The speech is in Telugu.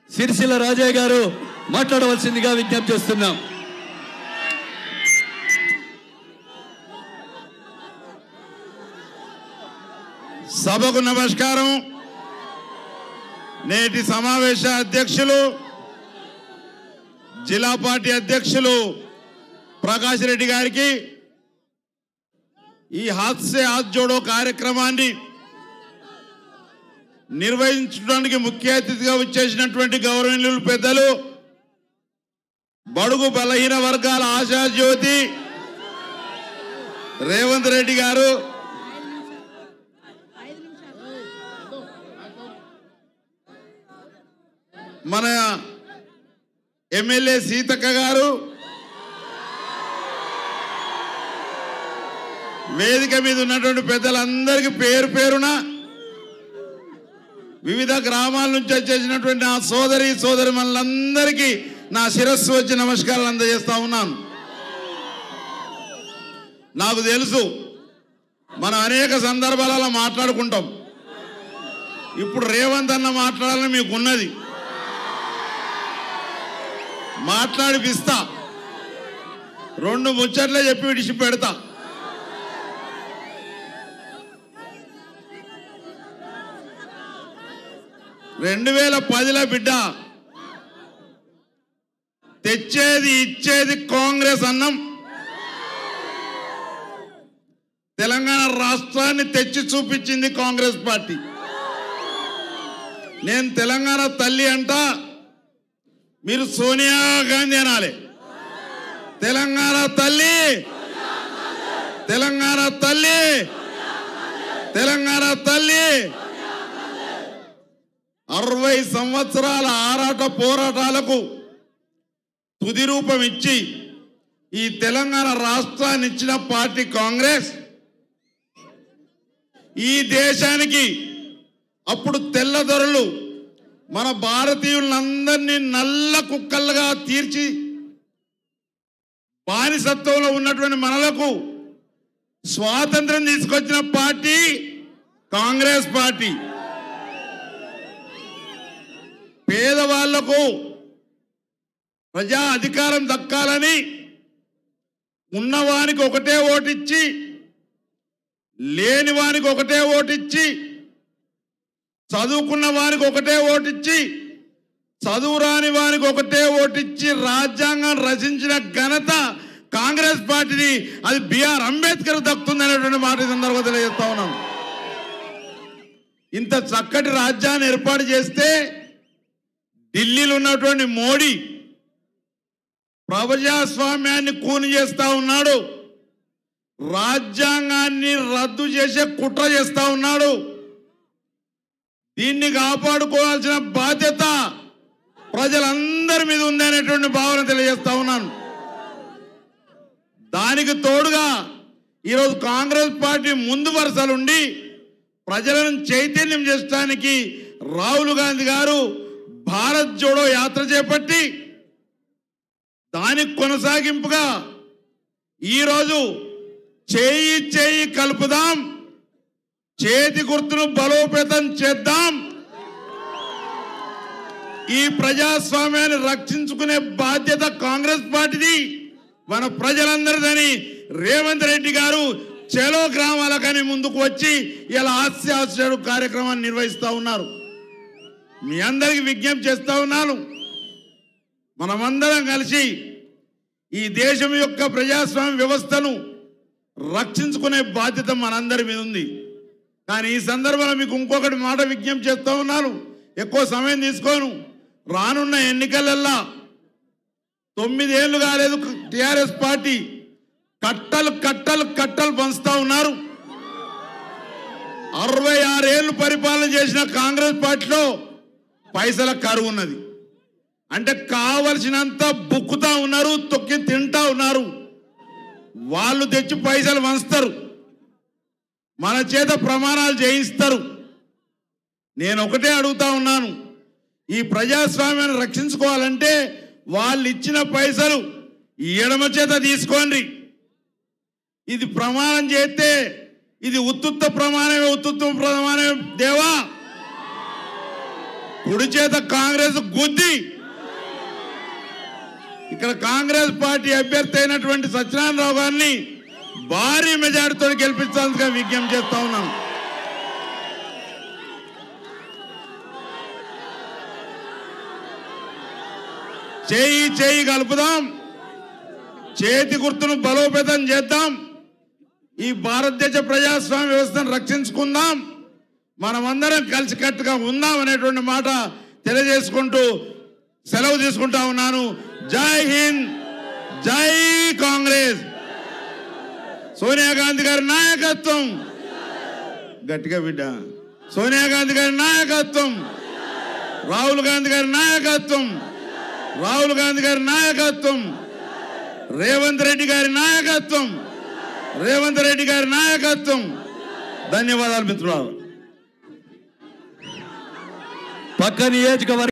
సిరిసిల్ల రాజయ్య గారు మాట్లాడవలసిందిగా విజ్ఞప్తి చేస్తున్నాం. సభకు నమస్కారం. నేటి సమావేశ అధ్యక్షులు జిల్లా పార్టీ అధ్యక్షులు ప్రకాష్ రెడ్డి గారికి ఈ హాత్ సే హాత్ జోడో కార్యక్రమాన్ని నిర్వహించడానికి ముఖ్య అతిథిగా వచ్చేసినటువంటి గౌరవనీయులు పెద్దలు బడుగు బలహీన వర్గాల ఆశాజ్యోతి రేవంత్ రెడ్డి గారు, మన ఎమ్మెల్యే సీతక్క గారు, వేదిక మీద ఉన్నటువంటి పెద్దలందరికీ పేరు పేరున వివిధ గ్రామాల నుంచి వచ్చేసినటువంటి నా సోదరి మనందరికీ నా శిరస్సు వచ్చి నమస్కారాలు అందజేస్తా ఉన్నాను. నాకు తెలుసు మనం అనేక సందర్భాలలో మాట్లాడుకుంటాం. ఇప్పుడు రేవంత్ అన్న మాట్లాడాలని మీకు ఉన్నది, మాట్లాడిపిస్తా. 2 ముచ్చట్లే చెప్పి విడిచి పెడతా. రెండు 2010లో బిడ్డ తెచ్చేది ఇచ్చేది కాంగ్రెస్ అన్నం. తెలంగాణ రాష్ట్రాన్ని తెచ్చి చూపించింది కాంగ్రెస్ పార్టీ. నేను తెలంగాణ తల్లి అంట, మీరు సోనియా గాంధీ అనాలి. తెలంగాణ తల్లి, తెలంగాణ తల్లి, తెలంగాణ తల్లి. 60 సంవత్సరాల ఆరాట పోరాటాలకు తుది రూపం ఇచ్చి ఈ తెలంగాణ రాష్ట్రాన్ని ఇచ్చిన పార్టీ కాంగ్రెస్. ఈ దేశానికి అప్పుడు తెల్లదొరలు మన భారతీయులందరినీ నల్ల కుక్కలుగా తీర్చి బానిసత్వంలో ఉన్నటువంటి మనలకు స్వాతంత్రం తీసుకొచ్చిన పార్టీ కాంగ్రెస్ పార్టీ. పేదవాళ్లకు ప్రజా అధికారం దక్కాలని ఉన్నవానికి ఒకటే ఓటిచ్చి, లేని వానికి ఒకటే ఓటిచ్చి, చదువుకున్న వానికి ఒకటే ఓటిచ్చి, చదువు రాని వానికి ఒకటే ఓటిచ్చి రాజ్యాంగం రచించిన ఘనత కాంగ్రెస్ పార్టీని. అది బిఆర్ అంబేద్కర్ దక్కుతుంది అనేటువంటి మాట సందర్భంగా తెలియజేస్తా ఉన్నాం. ఇంత చక్కటి రాజ్యాన్ని ఏర్పాటు చేస్తే ఢిల్లీలో ఉన్నటువంటి మోడీ ప్రజాస్వామ్యాన్ని కూని చేస్తా ఉన్నాడు, రాజ్యాంగాన్ని రద్దు చేసే కుట్ర చేస్తా ఉన్నాడు. దీన్ని కాపాడుకోవాల్సిన బాధ్యత ప్రజలందరి మీద ఉంది అనేటువంటి భావన తెలియజేస్తా ఉన్నాను. దానికి తోడుగా ఈరోజు కాంగ్రెస్ పార్టీ ముందు వరుసలుండి ప్రజలను చైతన్యం చేయడానికి రాహుల్ గాంధీ గారు భారత్ జోడో యాత్ర చేపట్టి దానికి కొనసాగింపుగా ఈరోజు చేయి చేయి కలుపుదాం, చేతి గుర్తును బలోపేతం చేద్దాం, ఈ ప్రజాస్వామ్యాన్ని రక్షించుకునే బాధ్యత కాంగ్రెస్ పార్టీది, మన ప్రజలందరిదని రేవంత్ రెడ్డి గారు చెలో గ్రామాలకని ముందుకు వచ్చి ఇలా హాస్య కార్యక్రమాన్ని నిర్వహిస్తూ ఉన్నారు. మీ అందరికి విజ్ఞప్తి చేస్తా ఉన్నాను, మనమందరం కలిసి ఈ దేశం యొక్క ప్రజాస్వామ్య వ్యవస్థను రక్షించుకునే బాధ్యత మనందరి మీద ఉంది. కానీ ఈ సందర్భంలో మీకు ఇంకొకటి మాట విజ్ఞప్తి చేస్తా ఉన్నాను, ఎక్కువ సమయం తీసుకోను. రానున్న ఎన్నికలల్లా 9 ఏళ్ళు కాలేదు టిఆర్ఎస్ పార్టీ కట్టలు కట్టలు కట్టలు పంచుతా ఉన్నారు. 66 ఏళ్ళు పరిపాలన చేసిన కాంగ్రెస్ పార్టీలో పైసల కరువు ఉన్నది. అంటే కావలసినంత బుక్కుతా ఉన్నారు, తొక్కి తింటా ఉన్నారు. వాళ్ళు తెచ్చి పైసలు వంచుతారు, మన చేత ప్రమాణాలు చేయిస్తారు. నేను ఒకటే అడుగుతా ఉన్నాను, ఈ ప్రజాస్వామ్యాన్ని రక్షించుకోవాలంటే వాళ్ళు ఇచ్చిన పైసలు ఎడమ చేత తీసుకోండి. ఇది ప్రమాణం చేస్తే ఇది ఉత్తుత్త ప్రమాణమే, ఉత్తుత్త ప్రమాణమే దేవా. కుడి చేత కాంగ్రెస్ గుద్ది ఇక్కడ కాంగ్రెస్ పార్టీ అభ్యర్థి అయినటువంటి సత్యనారాయణరావు గారిని భారీ మెజారిటీతో గెలిపించాలని విజ్ఞప్తి చేస్తా ఉన్నాం. చేయి చేయి కలుపుదాం, చేతి గుర్తును బలోపేతం చేద్దాం, ఈ భారతదేశ ప్రజాస్వామ్య వ్యవస్థను రక్షించుకుందాం, మనమందరం కలిసికట్టుగా ఉందాం అనేటువంటి మాట తెలియజేసుకుంటూ సెలవు తీసుకుంటా ఉన్నాను. జై హింద్, జై కాంగ్రెస్. సోనియా గాంధీ గారి నాయకత్వం, గట్టిగా బిడ్డ, సోనియా గాంధీ గారి నాయకత్వం, రాహుల్ గాంధీ గారి నాయకత్వం, రాహుల్ గాంధీ గారి నాయకత్వం, రేవంత్ రెడ్డి గారి నాయకత్వం, రేవంత్ రెడ్డి గారి నాయకత్వం. ధన్యవాదాలు మిత్రులారా. పక్క నియోజకవర్గం